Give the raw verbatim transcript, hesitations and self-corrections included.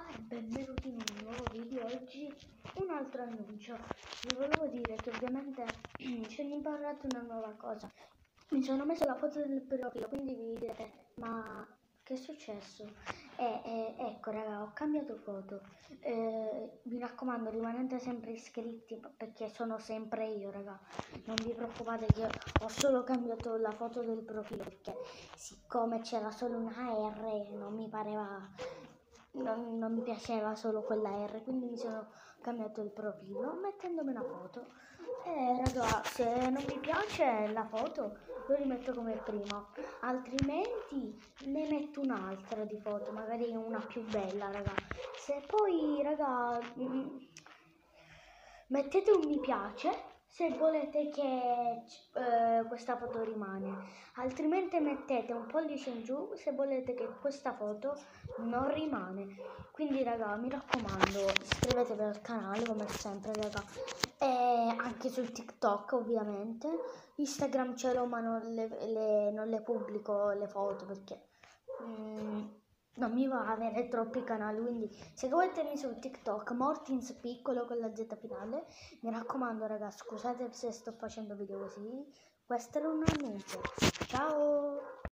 e benvenuti in un nuovo video. Oggi un altro annuncio. Vi volevo dire che ovviamente ci ho imparato una nuova cosa. Mi sono messo la foto del profilo, quindi vi direte, ma che è successo? E, e ecco raga, ho cambiato foto. Eh, mi raccomando, rimanete sempre iscritti perché sono sempre io, raga. Non vi preoccupate che ho solo cambiato la foto del profilo perché siccome c'era solo una R non mi pareva, non, non mi piaceva solo quella R, quindi mi sono cambiato il profilo mettendomi una foto. E raga, se non mi piace la foto lo rimetto come prima, altrimenti ne metto un'altra di foto, magari una più bella, raga. Se poi raga mh, mettete un mi piace se volete che eh, questa foto rimane, altrimenti mettete un pollice in giù se volete che questa foto non rimane. Quindi raga, mi raccomando, iscrivetevi al canale come sempre, raga. E anche su TikTok ovviamente. Instagram ce l'ho ma non le, le, non le pubblico le foto perché mm, non mi va avere troppi canali, quindi seguitemi su TikTok, Mortins piccolo con la Z finale. Mi raccomando raga, scusate se sto facendo video così, questo era un annuncio. Ciao!